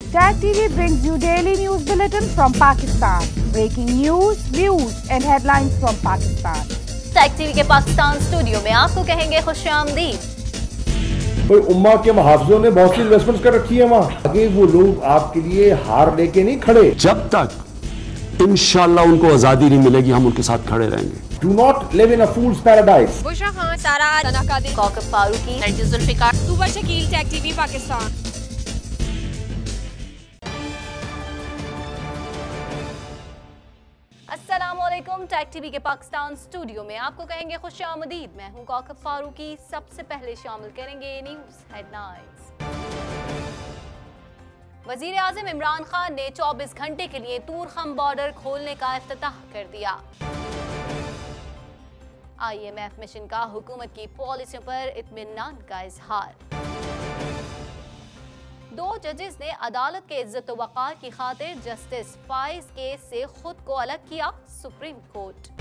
Tag TV brings you daily news bulletin from Pakistan. Breaking news, views and headlines from Pakistan. Tag TV کے Pakistan studio میں آپ کو کہیں گے خوش آمدید. امہ کے محافظوں نے بہت سی انویسٹمنٹ کر رکھی ہے وہاں. آگے وہ لوگ آپ کے لیے ہار لے کے نہیں کھڑے. جب تک انشاءاللہ ان کو آزادی نہیں ملے گی ہم ان کے ساتھ کھڑے رہیں گے. Do not live in a fool's paradise. Bushra Khan, Sara Qadri, Kokab Farooqi, Nargis Zulfiqar, Tooba Shakeel, tag TV وی پاکستان. السلام علیکم. ٹیگ ٹی وی کے پاکستان اسٹوڈیو میں آپ کو کہیں گے خوش آمدید. میں ہوں کوکب فاروقی. سب سے پہلے شامل کریں گے نیوز ہیڈ لائنز. وزیر اعظم عمران خان نے 24 گھنٹے کے لیے تورخم بارڈر کھولنے کا افتتاح کر دیا. IMF مشن کا حکومت کی پالیسیوں پر اطمینان کا اظہار. 2 ججز نے عدالت کے عزت و وقار کی خاطر جسٹس فائز کیس سے خود کو الگ کیا. Supreme court.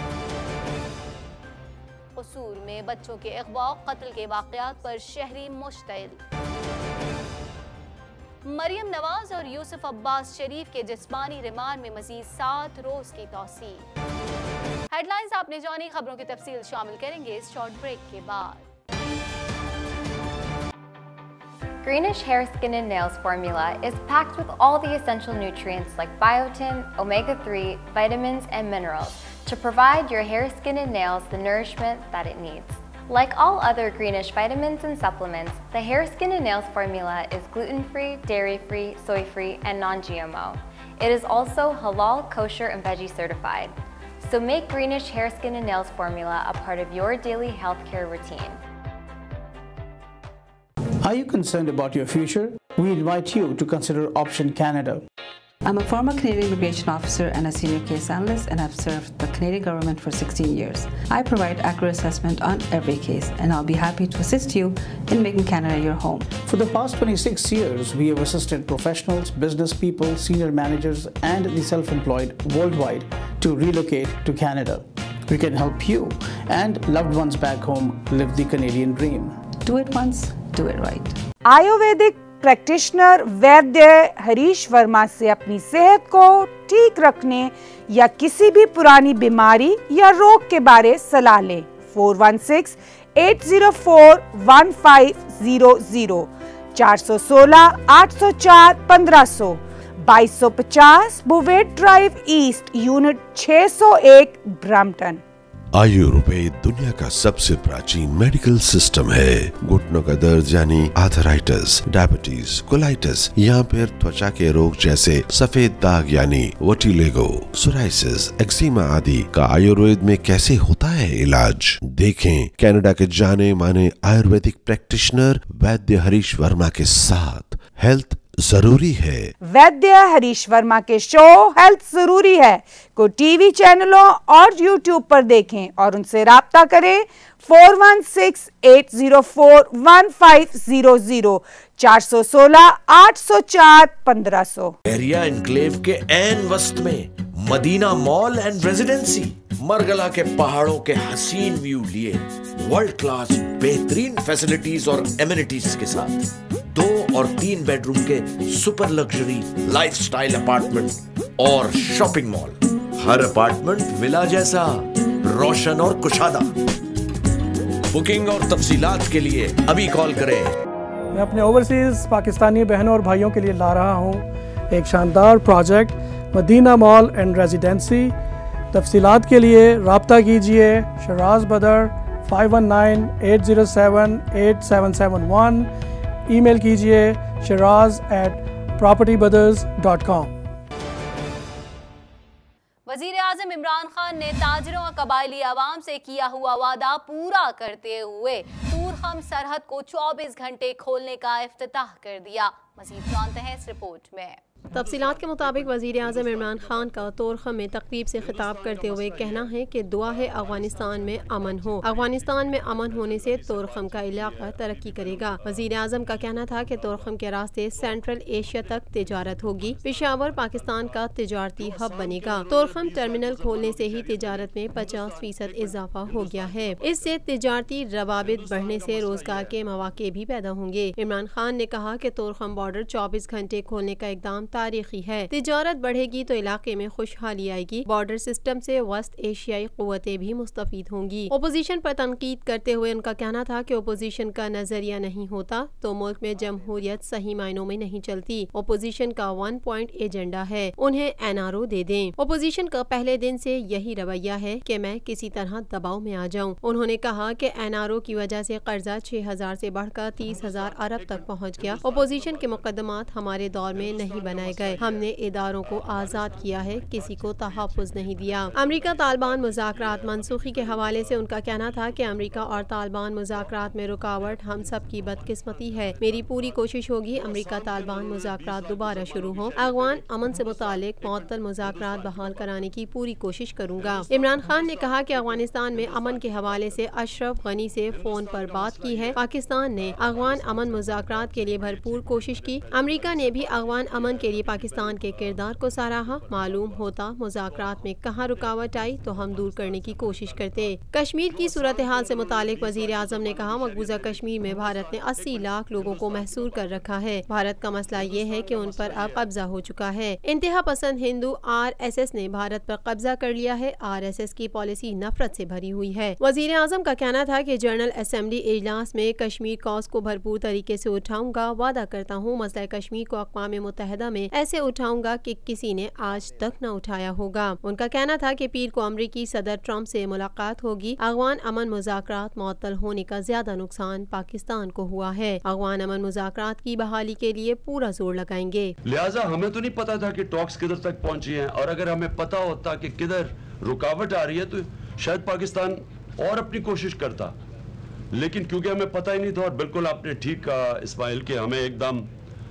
قصور میں بچوں کے اغوا قتل کے واقعات پر شہری مشتعل. مریم نواز اور یوسف عباس شریف کے جسمانی ریمانڈ میں مزید 7 روز کی توسیع. ہیڈ لائنز آپ نے جانی. خبروں کی تفصیل شامل کریں گے اس شارٹ بریک کے بعد. Greenish Hair, Skin and Nails formula is packed with all the essential nutrients like biotin, omega-3, vitamins and minerals to provide your hair, skin and nails the nourishment that it needs. Like all other Greenish vitamins and supplements, the Hair, Skin and Nails formula is gluten-free, dairy-free, soy-free and non-GMO. It is also halal, kosher and veggie certified. So make Greenish Hair, Skin and Nails formula a part of your daily healthcare routine. Are you concerned about your future? We invite you to consider Option Canada. I'm a former Canadian immigration officer and a senior case analyst, and I've served the Canadian government for 16 years. I provide accurate assessment on every case, and I'll be happy to assist you in making Canada your home. For the past 26 years, we have assisted professionals, business people, senior managers, and the self-employed worldwide to relocate to Canada. We can help you and loved ones back home live the Canadian dream. Do it once, do it right. Ayurvedic practitioner Vaidya Harish Verma سے اپنی صحت کو ٹھیک رکھنے یا کسی بھی پرانی بیماری یا روگ کے بارے صلاح لیں. 416-804-1500 416-804-1500 2250 Bovaird drive east unit 601 Brampton. Ayurveda دنیا کا سب سے پراچین میڈیکل سسٹم ہے. گھٹنوں کا درد یعنی آرتھرائٹس، ڈائبٹیز، کولائٹس یا پھر تھوچا کے روگ جیسے سفید داغ یعنی وٹیلیگو، سورائسس، ایکزیما آدی کا آیوروید میں کیسے ہوتا ہے علاج. دیکھیں کینیڈا کے جانے مانے آیورویدک پریکٹیشنر ویدیہ ہریش ورما کے ساتھ. ہیلتھ ضروری ہے. ویدیہ ہریش ورما کے شو ہیلتھ ضروری ہے کو ٹی وی چینلوں اور یوٹیوب پر دیکھیں اور ان سے رابطہ کریں. 416-804-1500 416-804-1500. ایریا انکلیو کے عین وسط میں Madina mall and residency. Margalla کے پہاڑوں کے حسین ویو لیے ورلڈ کلاس بہترین فیسلٹیز اور ایمینٹیز کے ساتھ 2 اور 3 بیڈ روم کے super luxury lifestyle apartment اور شاپنگ مال. ہر اپارٹمنٹ ولا جیسا روشن اور کشادہ. بکنگ اور تفصیلات کے لیے ابھی کال کریں. میں اپنے اوورسیز پاکستانی بہنوں اور بھائیوں کے لیے لا رہا ہوں ایک شاندار project Madina mall and residency. تفصیلات کے لیے رابطہ کیجیے شراز بدر 5198078771. ای میل کیجیے shiraz@propertybrothers.com. وزیر اعظم عمران خان نے تاجروں اور قبائلی عوام سے کیا ہوا وعدہ پورا کرتے ہوئے تورخم سرحد کو 24 گھنٹے کھولنے کا افتتاح کر دیا. مزید جانتے ہیں اس رپورٹ میں. تفصیلات کے مطابق وزیر اعظم عمران خان کا تورخم میں تقریب سے خطاب کرتے ہوئے کہنا ہے کہ دعا ہے افغانستان میں امن ہو. افغانستان میں امن ہونے سے تورخم کا علاقہ ترقی کرے گا. وزیر اعظم کا کہنا تھا کہ تورخم کے راستے سینٹرل ایشیا تک تجارت ہوگی. پشاور پاکستان کا تجارتی ہب بنے گا. تورخم ٹرمینل کھولنے سے ہی تجارت میں 50% اضافہ ہو گیا ہے. اس سے تجارتی روابط بڑھنے سے روزگار کے مواقع بھی پیدا ہوں گے. عمران خان نے کہا کہ تورخم بارڈر बॉर्डर 24 घंटे खोलने का इकदाम तारीखी है। तिजारत बढ़ेगी तो इलाके में खुशहाली आएगी। बॉर्डर सिस्टम से वेस्ट एशियाई कुव्वतें भी मुस्तफीद होंगी। अपोजिशन पर तनकीद करते हुए उनका कहना था कि अपोजिशन का नजरिया नहीं होता तो मुल्क में जमहूरियत सही मायनों में नहीं चलती। अपोजिशन का 1 पॉइंट एजेंडा है, उन्हें NRO दे दें। अपोजिशन का पहले दिन से यही रवैया है कि मैं किसी तरह दबाव में आ जाऊं। उन्होंने कहा कि NRO की वजह से कर्जा 6,000 से बढ़कर 30,000 अरब तक पहुंच गया। अपोजिशन के मुकदमात हमारे दौर में नहीं बनाए गए। हमने इदारों को आजाद किया है, किसी को तहफ़्फ़ुज़ नहीं दिया। अमेरिका तालिबान मुज़ाकरात मनसूखी के हवाले से उनका कहना था कि अमेरिका और तालिबान मुज़ाकरात में रुकावट हम सब की बदकिस्मती है। मेरी पूरी कोशिश होगी अमेरिका तालिबान मुज़ाकरात दोबारा शुरू हों। अफ़गान अमन से मुतालिक मुअत्तल मुज़ाकरात बहाल कराने की पूरी कोशिश करूँगा। इमरान खान ने कहा कि अफगानिस्तान में अमन के हवाले से अशरफ गनी से फोन पर बात की है। पाकिस्तान ने अफगान अमन मुज़ाकरात के लिए भरपूर कोशिश की। अमेरिका ने भी अफगान अमन के लिए पाकिस्तान के किरदार को सराहा। मालूम होता मुज़ाकरात में कहाँ रुकावट आई तो हम दूर करने की कोशिश करते। कश्मीर की सूरत हाल से मुतालिक वज़ीर आज़म ने कहा, मकबूजा कश्मीर में भारत ने 80 लाख लोगों को महसूर कर रखा है। भारत का मसला ये है कि उन पर अब कब्जा हो चुका है। इंतहा पसंद हिंदू RSS ने भारत पर कब्जा कर लिया है। RSS की पॉलिसी नफरत से भरी हुई है। वज़ीर आज़म का कहना था कि जनरल असेंबली इजलास में कश्मीर कॉज को भरपूर तरीके से उठाऊंगा। वादा करता हूँ मसला कश्मीर को अक़वाम मुत्तहिदा में ऐसे उठाऊंगा कि किसी ने आज तक न उठाया होगा। उनका कहना था कि पीर को अमरीकी सदर ट्रंप से मुलाकात होगी। अफ़गान अमन मुज़ाकरात मुअत्तल होने का ज्यादा नुकसान पाकिस्तान को हुआ है। अफ़गान अमन मुज़ाकरात की बहाली के लिए पूरा जोर लगाएंगे। लिहाजा हमें तो नहीं पता था कि टॉक्स किधर तक पहुंची हैं, और अगर हमें पता होता कि किधर रुकावट आ रही है तो शायद पाकिस्तान और अपनी कोशिश करता, लेकिन क्योंकि हमें पता ही नहीं था। और बिल्कुल आपने ठीक कहा इस्माइल कि हमें एकदम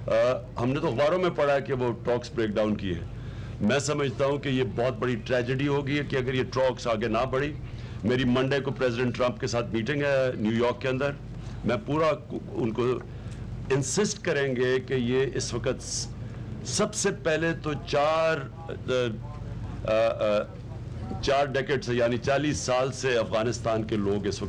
हमने तो अखबारों में पढ़ा कि वो टॉक्स ब्रेक डाउन किए। मैं समझता हूँ कि ये बहुत बड़ी ट्रेजेडी होगी कि अगर ये टॉक्स आगे ना बढ़ी। मेरी मंडे को प्रेसिडेंट ट्रंप के साथ मीटिंग है न्यूयॉर्क के अंदर। मैं पूरा उनको इंसिस्ट करेंगे कि ये इस वक्त सबसे पहले तो चार डेकेड से यानी 40 साल से अफगानिस्तान के लोग इस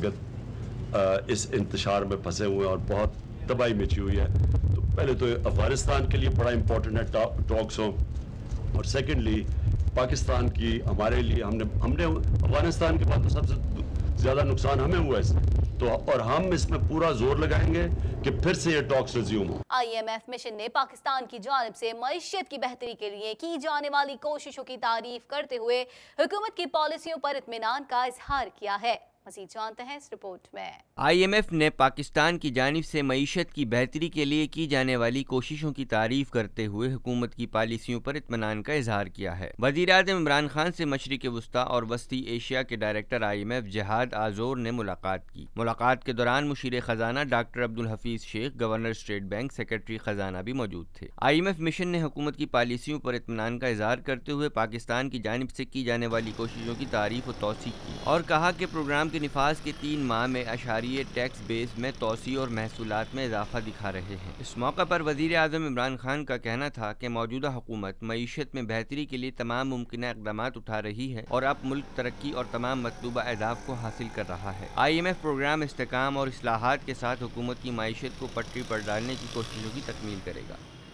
वक्त इस इंतशार में फंसे हुए हैं और बहुत तबाही मची हुई है। तो पहले तो अफगानिस्तान के लिए बड़ा इम्पोर्टेंट है टॉक्स हो, और सेकेंडली पाकिस्तान की हमारे लिए हमने अफगानिस्तान के बाद तो सबसे ज़्यादा नुकसान हमें हुआ इसमें, तो और हम इसमें पूरा जोर लगाएंगे कि फिर से ये टॉक्स रिज्यूम हो। IMF मिशन ने पाकिस्तान की जानिब से मईशत की बेहतरी के लिए की जाने वाली कोशिशों की तारीफ करते हुए हुकूमत की पॉलिसियों पर इत्मीनान का इजहार किया है। मज़ीद जानते हैं इस रिपोर्ट में। IMF ने पाकिस्तान की जानिब से मईशत की बेहतरी के लिए की जाने वाली कोशिशों की तारीफ करते हुए हुकूमत की पॉलिसियों पर इत्मीनान का इजहार किया है। वज़ीर-ए-आज़म इमरान खान से मशरिक़ वस्ता और वस्ती एशिया के डायरेक्टर IMF जहाद आज़ोर ने मुलाकात की। मुलाकात के दौरान मुशीर ख़जाना doctor Abdul Hafeez Shaikh, governor state bank, secretary ख़जाना भी मौजूद थे। IMF मिशन ने हुकूमत की पॉलिसियों पर इत्मीनान का इजहार करते हुए पाकिस्तान की जानिब से की जाने वाली कोशिशों की तारीफ और तौसीक़ की और कहा कि प्रोग्राम के निफाज के 3 माह में अशारिये टैक्स बेस में तोसी और महसूलात में इजाफा दिखा रहे हैं। इस मौका पर वज़ीर आज़म इमरान खान का कहना था कि मौजूदा हुकूमत मईशत में बेहतरी के लिए तमाम मुमकिन इक़दाम उठा रही है और अब मुल्क तरक्की और तमाम मतलूबा अहदाफ को हासिल कर रहा है। IMF प्रोग्राम इस्तेकाम और इस्लाहात के साथ हुकूमत की मईशत को पटरी पर डालने की कोशिशों की तकमील करेगा।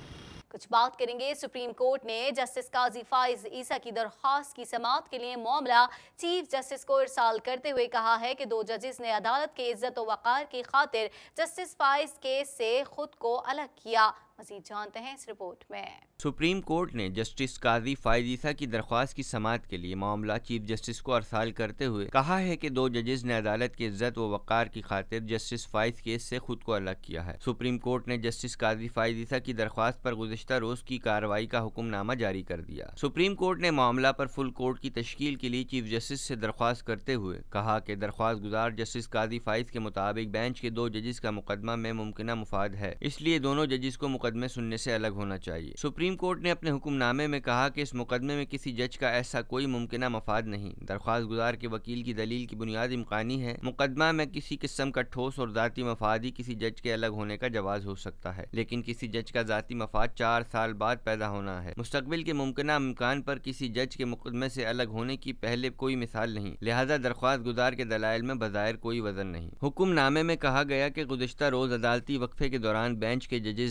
कुछ बात करेंगे। सुप्रीम कोर्ट ने जस्टिस काजी फाइज ईसा की दरख्वास्त की समाअत के लिए मामला चीफ जस्टिस को इरसाल करते हुए कहा है कि 2 जजेस ने अदालत के इज्जत व वक़ार की खातिर जस्टिस फाइज केस से खुद को अलग किया। मज़ीद जानते हैं इस रिपोर्ट में। सुप्रीम कोर्ट ने जस्टिस काजी फाइज ईसा की दरख्वास्त की समाअत के लिए मामला चीफ जस्टिस को अरसाल करते हुए कहा है कि 2 जजेस ने अदालत की इज्जत व वक़ार की खातिर जस्टिस फाइज केस से खुद को अलग किया है। सुप्रीम कोर्ट ने जस्टिस काजी फाइज ईसा की दरख्वास्त पर गुज़िश्ता रोज की कार्रवाई का हुक्मनामा जारी कर दिया। सुप्रीम कोर्ट ने मामला पर फुल कोर्ट की तश्कील के लिए चीफ जस्टिस से दरख्वास्त करते हुए कहा कि दरख्वास्त गुजार जस्टिस काजी फाइज के मुताबिक बेंच के 2 जजेस का मुकदमा में मुमकिन मुफाद है, इसलिए दोनों जजेस को मुकदमे सुनने से अलग होना चाहिए। सुप्रीम कोर्ट ने अपने हुक्मनामे में कहा कि इस मुकदमे में किसी जज का ऐसा कोई मुमकिन मफाद नहीं। दरख्वास्त गुजार के वकील की दलील की बुनियाद इम्कानी है। मुकदमा में किसी किस्म का ठोस और ज़ाती मफाद ही किसी जज के अलग होने का जवाज हो सकता है, लेकिन किसी जज का ज़ाती मफाद 4 साल बाद पैदा होना है। मुस्तकबिल के मुमकिन इम्कान पर किसी जज के मुकदमे से अलग होने की पहले कोई मिसाल नहीं, लिहाजा दरख्वास्त गुजार के दलाइल में बज़ाहिर कोई वजन नहीं। हुक्मनामे में कहा गया कि गुज़िश्ता रोज अदालती वक्फे के दौरान बेंच के जजेस ने आपस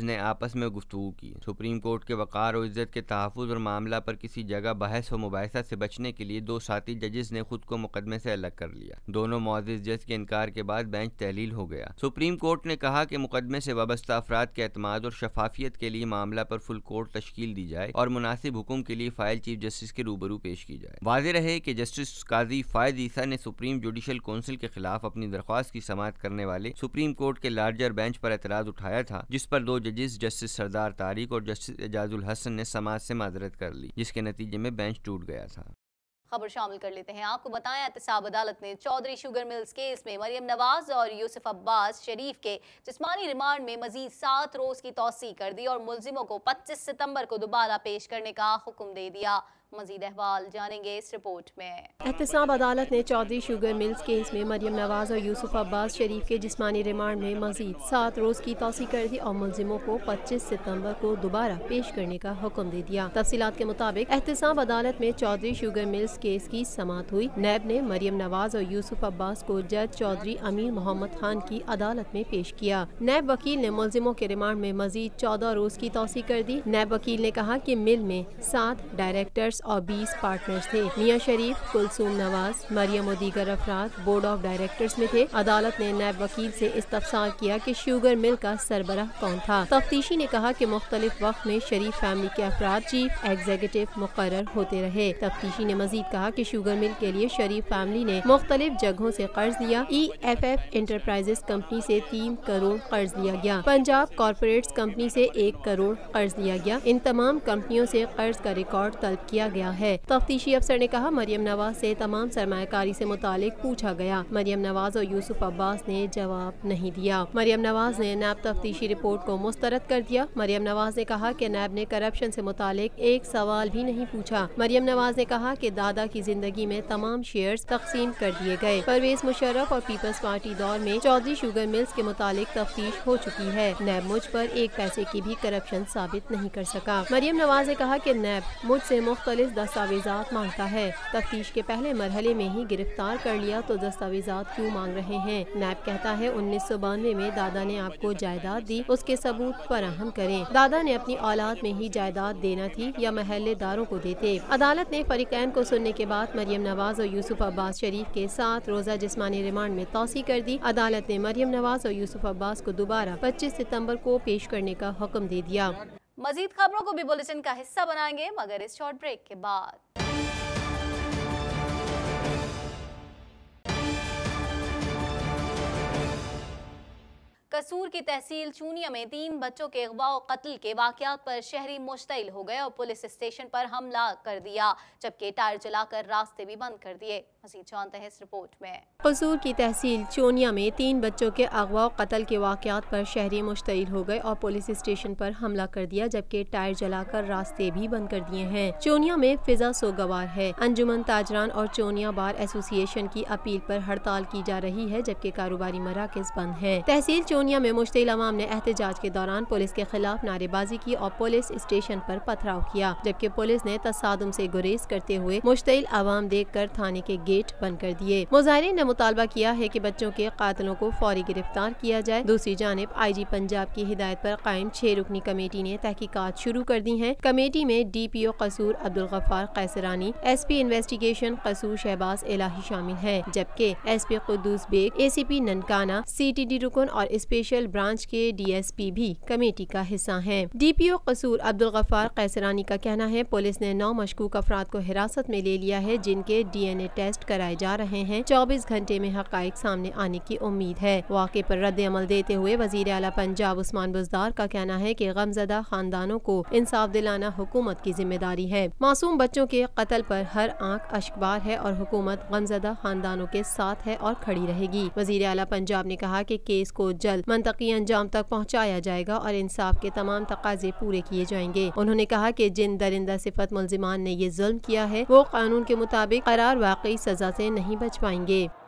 آپس میں گفتگو کی۔ سپریم کورٹ کے وقار و عزت کے تحفظ اور معاملہ پر کسی جگہ بحث و مباحثہ سے بچنے کے لیے 2 ساتھی ججز نے خود کو مقدمے سے الگ کر لیا۔ دونوں معزز جج کے انکار کے بعد بینچ تحلیل ہو گیا۔ سپریم کورٹ نے کہا کہ مقدمے سے وابستہ افراد کے اعتماد اور شفافیت کے لیے معاملہ پر فل کورٹ تشکیل دی جائے اور مناسب حکم کے لیے فائل چیف جسٹس کے روبرو پیش کی جائے۔ واضح رہے کہ جسٹس قاضی فائز عیسیٰ نے سپریم جوڈیشل کونسل کے خلاف اپنی درخواست کی سماعت کرنے والے سپریم کورٹ کے لارجر بینچ پر اعتراض اٹھایا تھا، جس پر 2 ججز جسٹس سردار طارق اور جسٹس اعجاز الحسن نے سماعت سے معذرت کر لی، جس کے نتیجے میں بینچ ٹوٹ گیا تھا۔ خبر شامل کر لیتے ہیں۔ آپ کو بتائیں احتساب عدالت نے چودھری شوگر ملز کیس میں مریم نواز اور یوسف عباس شریف کے جسمانی ریمانڈ میں مزید 7 روز کی توسیع کر دی اور ملزموں کو 25 ستمبر کو دوبارہ پیش کرنے کا حکم دے دیا۔ مزید احوال جانیں گے اس رپورٹ میں۔ احتساب عدالت نے چودھری شوگر ملز کیس میں مریم نواز اور یوسف عباس شریف کے جسمانی ریمانڈ میں مزید 7 روز کی توسیع کر دی اور ملزموں کو 25 ستمبر کو دوبارہ پیش کرنے کا حکم دے دیا۔ تفصیلات کے مطابق احتساب عدالت میں چودھری شوگر ملز کیس کی سماعت ہوئی۔ نیب نے مریم نواز اور یوسف عباس کو جج چودھری امیر محمد خان کی عدالت میں پیش کیا۔ نیب وکیل نے ملزموں کے ریمانڈ میں مزید 14 روز کی توسیع کر دی۔ نیب وکیل نے کہا کہ مل میں 7 ڈائریکٹرز اور 20 پارٹنرز تھے۔ میاں شریف، کلثوم نواز، مریم و دیگر افراد بورڈ آف ڈائریکٹرز میں تھے۔ عدالت نے نیب وکیل سے استفسار کیا کہ شوگر مل کا سربراہ کون تھا۔ تفتیشی نے کہا کہ مختلف وقت میں شریف فیملی کے افراد چیف ایگزیکٹو مقرر ہوتے رہے۔ تفتیشی نے مزید کہا کہ شوگر مل کے لیے شریف فیملی نے مختلف جگہوں سے قرض لیا۔ EFF انٹرپرائزز کمپنی سے 3 کروڑ قرض لیا گیا۔ پنجاب کارپوریٹس کمپنی سے 1 کروڑ قرض لیا گیا۔ ان تمام کمپنیوں سے قرض کا ریکارڈ طلب کیا گیا ہے۔ تفتیشی افسر نے کہا مریم نواز سے تمام سرمایہ کاری سے متعلق پوچھا گیا۔ مریم نواز اور یوسف عباس نے جواب نہیں دیا۔ مریم نواز نے نیب تفتیشی رپورٹ کو مسترد کر دیا۔ مریم نواز نے کہا کہ نیب نے کرپشن سے متعلق ایک سوال بھی نہیں پوچھا۔ مریم نواز نے کہا کہ دادا کی زندگی میں تمام شیئرز تقسیم کر دیے گئے۔ پرویز مشرف اور پیپلز پارٹی دور میں چودھری شوگر ملز کے متعلق تفتیش ہو چکی ہے۔ نیب مجھ پر 1 پیسے کی بھی کرپشن ثابت نہیں کر سکا۔ مریم نواز نے کہا کہ نیب مجھ سے مختلف دستاویزات مانگتا ہے۔ تفتیش کے پہلے مرحلے میں ہی گرفتار کر لیا تو دستاویزات کیوں مانگ رہے ہیں؟ نیب کہتا ہے 1992 میں دادا نے آپ کو جائیداد دی، اس کے ثبوت فراہم کریں۔ دادا نے اپنی اولاد میں ہی جائیداد دینا تھی یا محلے داروں کو دیتے۔ عدالت نے فریقین کو سننے کے بعد مریم نواز اور یوسف عباس شریف کے 7 روزہ جسمانی ریمانڈ میں توسیع کر دی۔ عدالت نے مریم نواز اور یوسف عباس کو دوبارہ 25 ستمبر کو پیش کرنے کا حکم دے دیا۔ مزید خبروں کو بھی بلیٹن کا حصہ بنائیں گے مگر اس شارٹ بریک کے بعد۔ قصور کی تحصیل چونیا میں 3 بچوں کے اغوا و قتل کے واقعات پر شہری مشتعل ہو گئے اور پولیس اسٹیشن پر حملہ کر دیا، جبکہ ٹائر جلا کر راستے بھی بند کر دیے۔ مزید جانتے ہیں اس رپورٹ میں۔ قصور کی تحصیل چونیا میں 3 بچوں کے اغوا و قتل کے واقعات پر شہری مشتعل ہو گئے اور پولیس اسٹیشن پر حملہ کر دیا، جبکہ ٹائر جلا کر راستے بھی بند کر دیے ہیں۔ چونیا میں فضا سوگوار ہے۔ انجمن تاجران اور چونیا بار ایسوسی ایشن کی اپیل پر ہڑتال کی جا رہی ہے، جبکہ کاروباری مراکز بند ہیں۔ تحصیل چونیا میں مشتعل عوام نے احتجاج کے دوران پولیس کے خلاف نعرے بازی کی اور پولیس اسٹیشن پر پتھراؤ کیا، جبکہ پولیس نے تصادم سے گریز کرتے ہوئے مشتعل عوام دیکھ کر تھانے کے گیٹ بند کر دیے۔ مظاہرین نے مطالبہ کیا ہے کہ بچوں کے قاتلوں کو فوری گرفتار کیا جائے۔ دوسری جانب آئی جی پنجاب کی ہدایت پر قائم 6 رکنی کمیٹی نے تحقیقات شروع کر دی ہیں۔ کمیٹی میں DPO Kasur Abdulghaffar Qaisrani, SP investigation Kasur Shahbaz Elahi شامل ہیں، جبکہ SP Quddus Baig, ACP Nankana, CTD رکن اور اسپیشل برانچ کے DSP بھی کمیٹی کا حصہ ہیں۔ DPO قصور عبدالغفار قیسرانی کا کہنا ہے پولیس نے 9 مشکوک افراد کو حراست میں لے لیا ہے، جن کے DNA ٹیسٹ کرائے جا رہے ہیں۔ 24 گھنٹے میں حقائق سامنے آنے کی امید ہے۔ واقعے پر رد عمل دیتے ہوئے وزیر اعلیٰ پنجاب عثمان بزدار کا کہنا ہے کہ غمزدہ خاندانوں کو انصاف دلانا حکومت کی ذمہ داری ہے۔ معصوم بچوں کے قتل پر ہر آنکھ اشکبار ہے اور حکومت غمزدہ خاندانوں کے ساتھ ہے اور کھڑی رہے گی۔ وزیر اعلیٰ پنجاب نے کہا کہ کیس کو جلد منطقی انجام تک پہنچایا جائے گا اور انصاف کے تمام تقاضے پورے کیے جائیں گے۔ انہوں نے کہا کہ جن درندہ صفت ملزمان نے یہ ظلم کیا ہے وہ قانون کے مطابق قرار واقعی سزا سے نہیں بچ پائیں گے۔